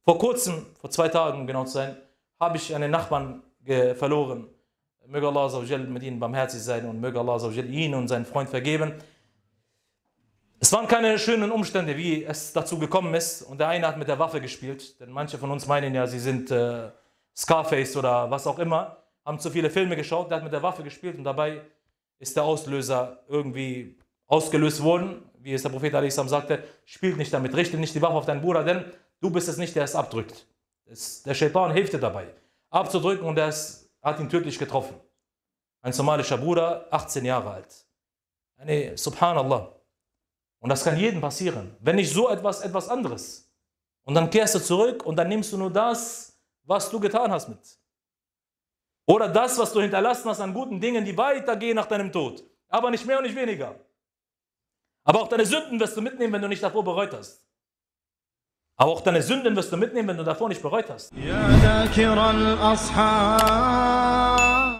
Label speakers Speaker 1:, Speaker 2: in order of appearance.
Speaker 1: Vor kurzem, vor 2 Tagen, um genau zu sein, habe ich einen Nachbarn verloren. Möge Allah Azza wa Jal mit ihnen barmherzig sein und möge Allah Azza wa Jal ihn und seinen Freund vergeben. Es waren keine schönen Umstände, wie es dazu gekommen ist. Und der eine hat mit der Waffe gespielt. Denn manche von uns meinen ja, sie sind Scarface oder was auch immer. Haben zu viele Filme geschaut, der hat mit der Waffe gespielt und dabei ist der Auslöser irgendwie ausgelöst worden. Wie es der Prophet a.s. sagte, spielt nicht damit, richte nicht die Waffe auf deinen Bruder, denn du bist es nicht, der es abdrückt. Der Shaitan hilft dir dabei, abzudrücken, und hat ihn tödlich getroffen. Ein somalischer Bruder, 18 Jahre alt. Subhanallah. Und das kann jedem passieren. Wenn nicht so etwas anderes. Und dann kehrst du zurück und dann nimmst du nur das, was du getan hast mit. Oder das, was du hinterlassen hast an guten Dingen, die weitergehen nach deinem Tod. Aber nicht mehr und nicht weniger. Aber auch deine Sünden wirst du mitnehmen, wenn du nicht davor bereut hast. Aber auch deine Sünden wirst du mitnehmen, wenn du davor nicht bereut hast.